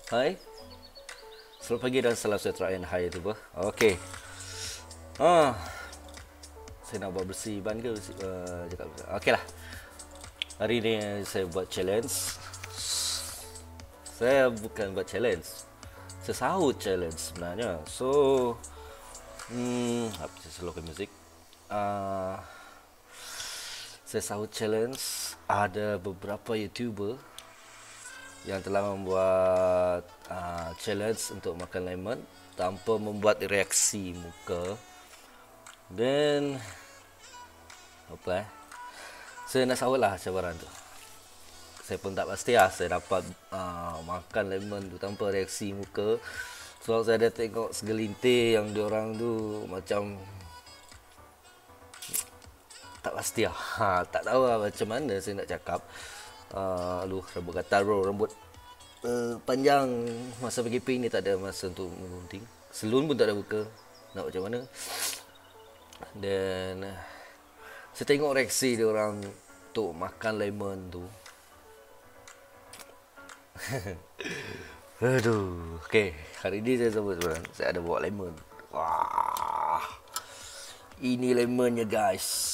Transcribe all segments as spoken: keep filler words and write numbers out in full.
Hai, selamat pagi dan salam sejahtera and hai YouTuber. Okey. Ah, saya nak buat bersih ban ke bersih, uh, cakap bersih. Okeylah. Hari ni saya buat challenge. Saya bukan buat challenge. Saya sahut challenge sebenarnya. So, hmm, apa saya slowkan muzik. Ah, saya sahut challenge ada beberapa YouTuber yang telah membuat uh, challenge untuk makan lemon tanpa membuat reaksi muka. Dan apa eh saya nak sahut lah cabaran tu. Saya pun tak pasti lah saya dapat uh, makan lemon tu tanpa reaksi muka. Sebab saya ada tengok segelintir yang diorang tu macam tak pasti lah. Ha, tak tahu lah macam mana saya nak cakap. Uh, aduh, rambut gatal bro, rambut uh, panjang. Masa P K P ni tak ada masa untuk menggunting. Salon pun tak ada buka. Nak macam mana? Dan uh, saya tengok reaksi dia orang untuk makan lemon tu. Aduh. Okay, hari ni saya sebut sebenarnya saya ada bawa lemon. Wah, ini lemonnya guys.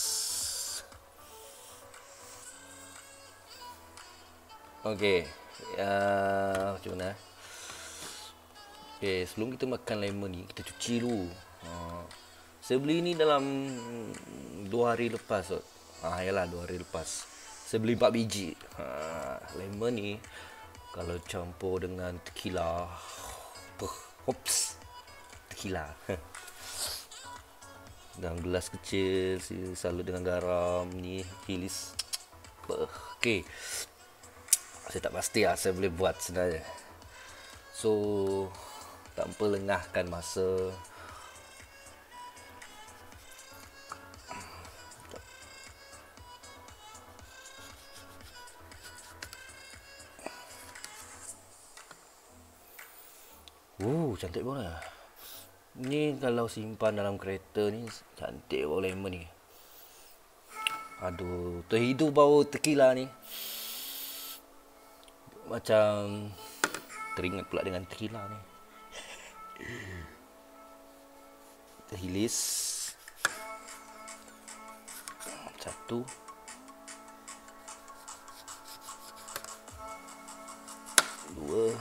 Okey, uh, macam mana? Okey, sebelum kita makan lemon ni, kita cuci dulu. Uh, saya beli ni dalam dua hari lepas. So. Ah, yalah, dua hari lepas. Saya beli empat biji. Uh, lemon ni, kalau campur dengan tequila. Uh, Hops. Tequila. Dalam gelas kecil, salut dengan garam ni, hilis. Uh, Okey. Saya tak pasti lah saya boleh buat sebenarnya. So, tanpa lengahkan masa, Uh, cantik banget. Ni kalau simpan dalam kereta ni, cantik bau lemon ni. Aduh, terhidu bau tequila ni. Macam teringat pula dengan tequila ni. Terhilis. Satu. Dua.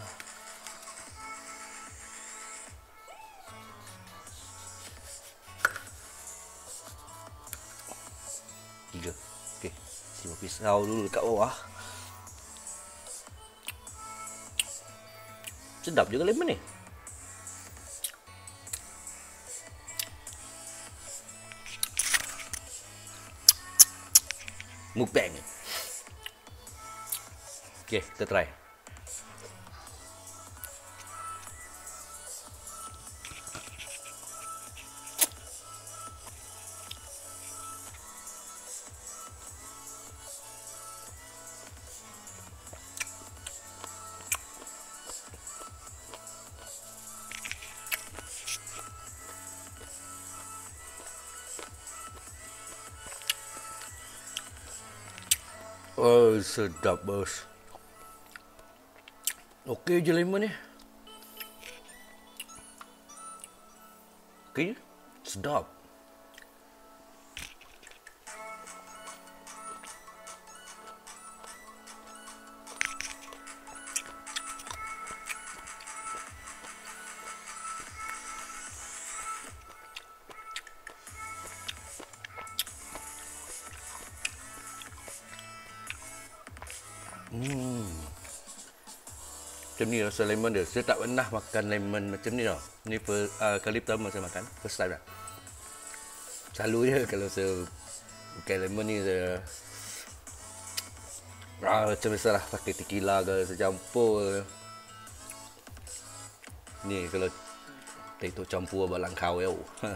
Tiga. Okey, simpan pisau dulu dekat bawah. Sedap juga lemon ni. Mukbang. Okey, kita try. Oh, sedap bos. Okey je lemon ni. Okey, sedap. Hmm. Macam ni rasa lemon dia. Saya tak pernah makan lemon macam ni tau. Ni per, uh, kali pertama saya makan. First time lah. Selalu je kalau saya makan lemon ni saya ah, macam biasa lah pakai tequila ke, saya campur. Ni kalau tentu campur balang kau yo.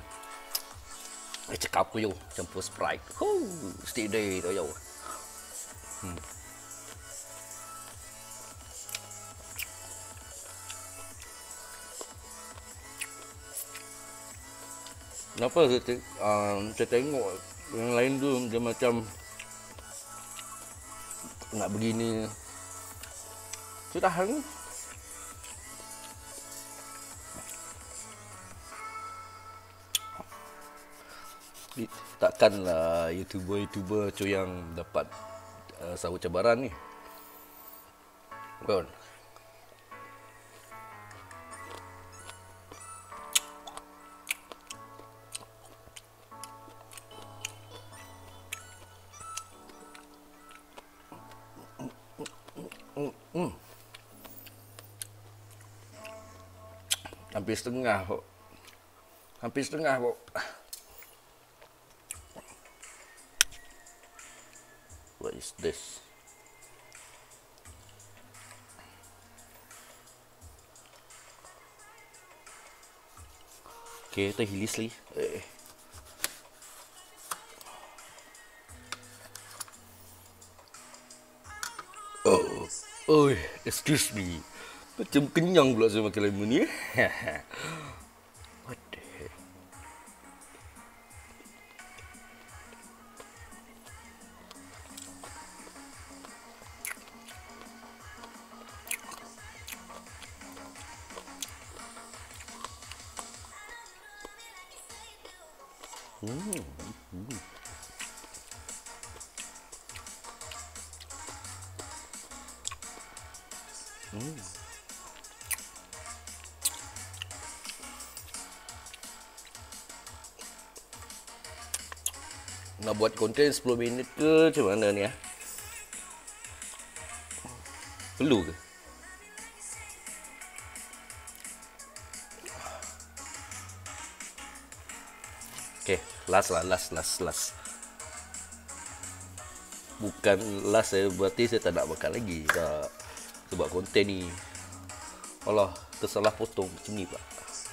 Eh cakap aku yo, campur Sprite. Huh, stick day tu yo. Hmm. Kenapa saya, te- uh, saya tengok yang lain tu dia macam nak begini. Saya tahan. takkanlah YouTuber-YouTuber cu yang dapat uh, sahut cabaran ni. Kan? Hmm. Hampir setengah kok. Hampir setengah kok. What is this? Okay, kita hilis li. Eh. Oh, oh, excuse me. Macam kenyang pula saya makan lemon ni. What the heck? Hmm. Hmm. Hmm. Nak buat konten sepuluh minit ke macam mana ni? Ah? Perlu ke? Okay, last lah, last, last, last. Bukan last saya, berarti saya tak nak makan lagi. Tak. Sebab konten ni, alah, tersalah potong macam ni pak.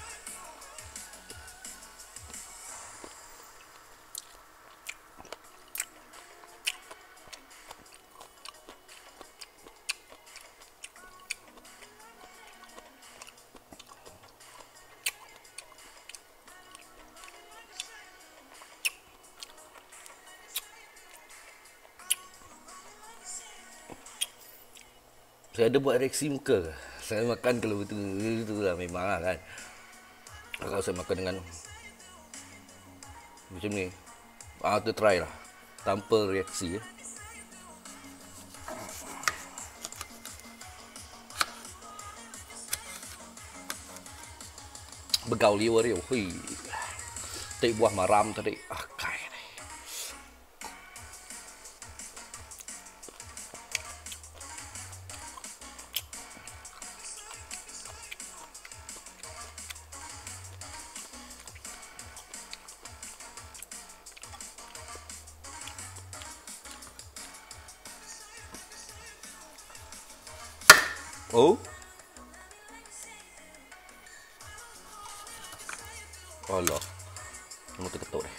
Saya ada buat reaksi muka. Saya makan kalau betul itu lah memang lah kan. Kalau saya makan dengan macam ni, ah tu try lah tanpa reaksi ya. Begau liur dia, hui. Tik buah maram tadi, ah kai. Oh, Allah, mau terketuk deh.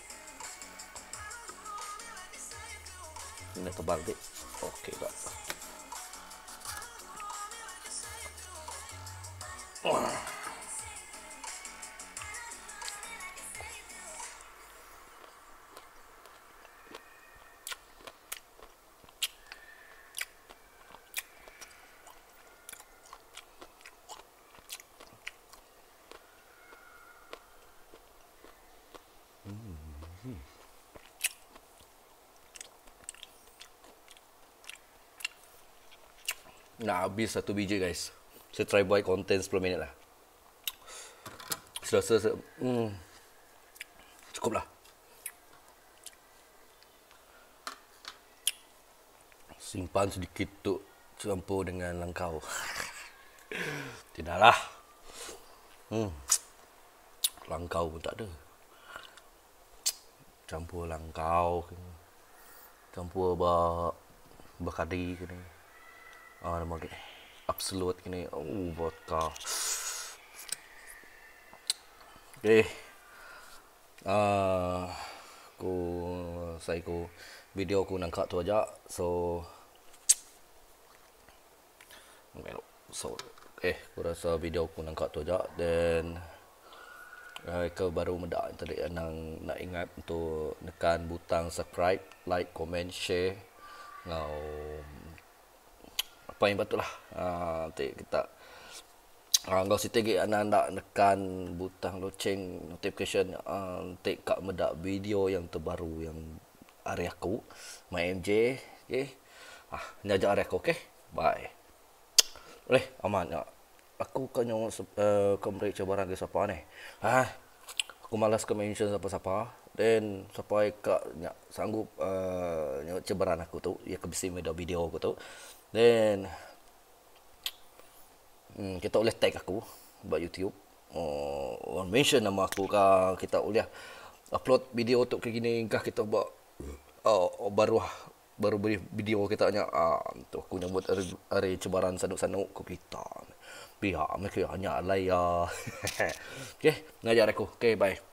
Ini tebal deh. Oke, Pak. Nak habis satu biji guys. Saya try buat konten sepuluh minit lah. Saya rasa hmm, cukup lah. Simpan sedikit tu campur dengan langkau. Tidaklah. Hmm. Langkau pun tak ada. Campur langkau. Campur bak bakadi ke ni. Ah, nama ke absolute ke ni. Oh, vodka. Okay. Ah, aku saya ku video aku nangkat tu aja. So so eh aku rasa video aku nangkat tu aja. Then uh, kau baru medak tadi nang nak ingat untuk nekan butang subscribe, like, comment, share. Ngau apa yang betul lah. Uh, nanti kita Ah, kau situ lagi anda nekan butang loceng notification uh, take kak medak video yang terbaru yang hari aku my M J. Okay. Ah, nyajak hari aku. Okay. Bye. Boleh, aman ya. Aku kan yang uh, kau beri cabaran ke siapa ni? Ah, aku malas ke mention siapa-siapa. Then sampai kak nyak sanggup uh, nyok cabaran aku tu, ya ke bisi media video aku tu. Then hmm, kita boleh tag aku buat YouTube. Oh, mention nama aku kah, kita boleh upload video untuk kayak gini kah, kita buat oh, baru baru beri video kita hanya ah, tu aku nyambut hari, hari cabaran sanuk-sanuk ku kita. Pihak mereka hanya alai ya. Okey, ngajar aku. Okey, bye.